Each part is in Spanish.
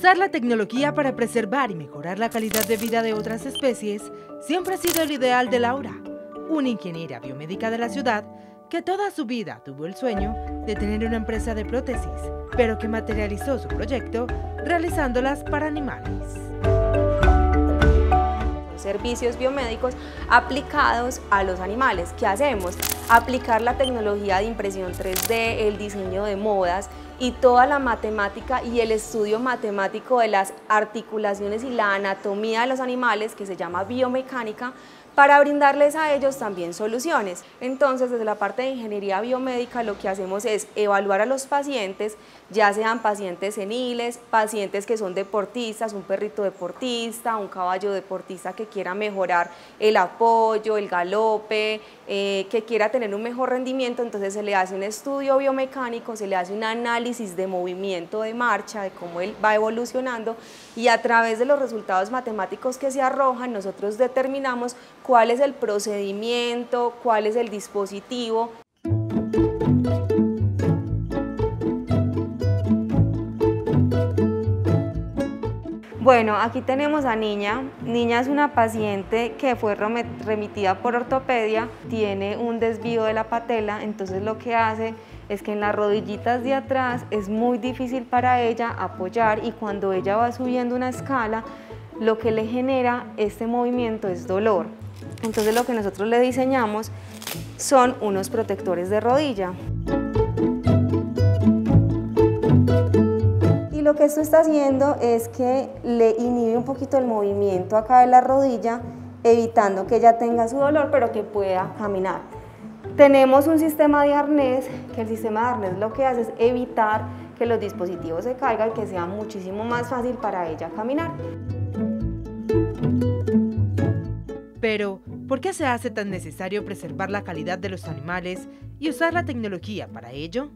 Usar la tecnología para preservar y mejorar la calidad de vida de otras especies siempre ha sido el ideal de Laura, una ingeniera biomédica de la ciudad que toda su vida tuvo el sueño de tener una empresa de prótesis, pero que materializó su proyecto realizándolas para animales. Servicios biomédicos aplicados a los animales. ¿Qué hacemos? Aplicar la tecnología de impresión 3D, el diseño de modas y toda la matemática y el estudio matemático de las articulaciones y la anatomía de los animales, que se llama biomecánica, para brindarles a ellos también soluciones. Entonces, desde la parte de ingeniería biomédica, lo que hacemos es evaluar a los pacientes, ya sean pacientes seniles, pacientes que son deportistas, un perrito deportista, un caballo deportista que quiera mejorar el apoyo, el galope, que quiera tener un mejor rendimiento. Entonces se le hace un estudio biomecánico, se le hace un análisis de movimiento de marcha, de cómo él va evolucionando, y a través de los resultados matemáticos que se arrojan, nosotros determinamos cuál es el procedimiento, cuál es el dispositivo. Bueno, aquí tenemos a Niña. Niña es una paciente que fue remitida por ortopedia, tiene un desvío de la patela, entonces lo que hace es que en las rodillitas de atrás es muy difícil para ella apoyar, y cuando ella va subiendo una escala, lo que le genera este movimiento es dolor. Entonces lo que nosotros le diseñamos son unos protectores de rodilla. Y lo que esto está haciendo es que le inhibe un poquito el movimiento acá de la rodilla, evitando que ella tenga su dolor, pero que pueda caminar. Tenemos un sistema de arnés, que el sistema de arnés lo que hace es evitar que los dispositivos se caigan, que sea muchísimo más fácil para ella caminar. Pero, ¿por qué se hace tan necesario preservar la calidad de los animales y usar la tecnología para ello?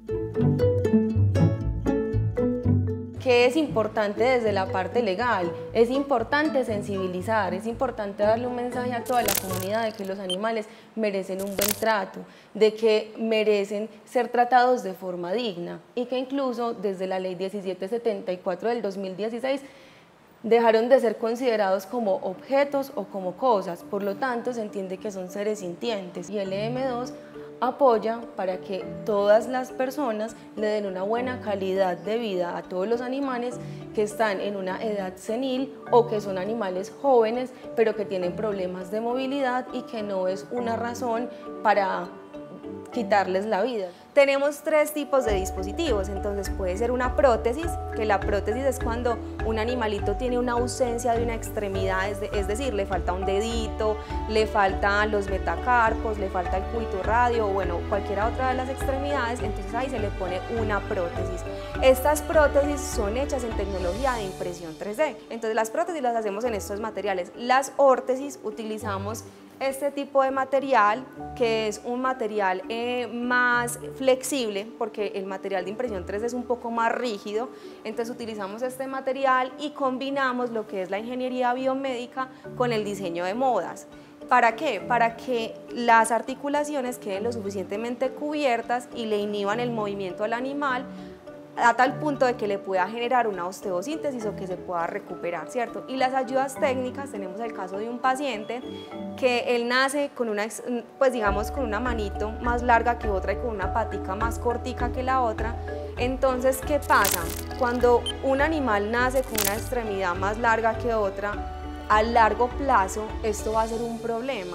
¿Qué es importante desde la parte legal? Es importante sensibilizar, es importante darle un mensaje a toda la comunidad de que los animales merecen un buen trato, de que merecen ser tratados de forma digna, y que incluso desde la ley 1774 del 2016 dejaron de ser considerados como objetos o como cosas, por lo tanto se entiende que son seres sintientes, y el EM2 apoya para que todas las personas le den una buena calidad de vida a todos los animales que están en una edad senil o que son animales jóvenes pero que tienen problemas de movilidad, y que no es una razón para quitarles la vida. Tenemos tres tipos de dispositivos. Entonces puede ser una prótesis, que la prótesis es cuando un animalito tiene una ausencia de una extremidad, es decir, le falta un dedito, le faltan los metacarpos, le falta el cúbito radio, o bueno, cualquiera otra de las extremidades, entonces ahí se le pone una prótesis. Estas prótesis son hechas en tecnología de impresión 3D. Entonces las prótesis las hacemos en estos materiales. Las órtesis utilizamos este tipo de material, que es un material más flexible, porque el material de impresión 3D es un poco más rígido. Entonces utilizamos este material y combinamos lo que es la ingeniería biomédica con el diseño de modas. ¿Para qué? Para que las articulaciones queden lo suficientemente cubiertas y le inhiban el movimiento al animal, a tal punto de que le pueda generar una osteosíntesis o que se pueda recuperar, ¿cierto? Y las ayudas técnicas, tenemos el caso de un paciente que él nace con una, pues digamos, con una manito más larga que otra y con una patica más cortica que la otra. Entonces, ¿qué pasa? Cuando un animal nace con una extremidad más larga que otra, a largo plazo esto va a ser un problema.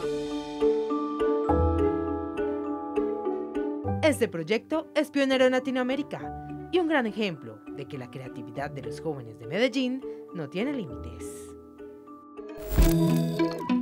Este proyecto es pionero en Latinoamérica y un gran ejemplo de que la creatividad de los jóvenes de Medellín no tiene límites.